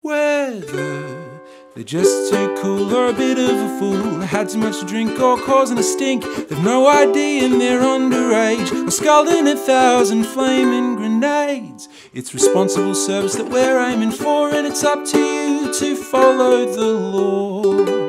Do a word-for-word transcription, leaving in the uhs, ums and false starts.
Whether they're just too cool or a bit of a fool, had too much to drink or causing a stink, they've no idea and they're underage, or scalding a thousand flaming grenades. It's responsible service that we're aiming for, and it's up to you to follow the law.